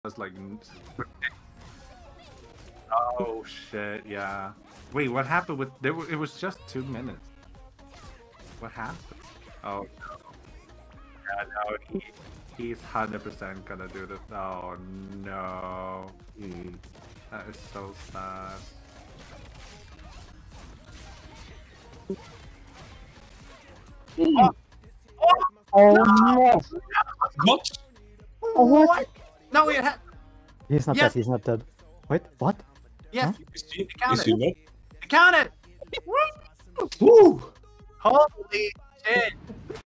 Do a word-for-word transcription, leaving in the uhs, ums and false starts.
was like, oh shit, yeah. Wait, what happened with there? Were, it was just two minutes. What happened? Oh no, yeah, no, he, he's hundred percent gonna do this. Oh no, Mm. that is so sad. Mm. Oh, Oh no! no! What? Oh, what? No, it had. He's not Yes. dead. He's not dead. Wait, what? Yes, Is he, count is he it. not? Count it. Woo! Holy shit!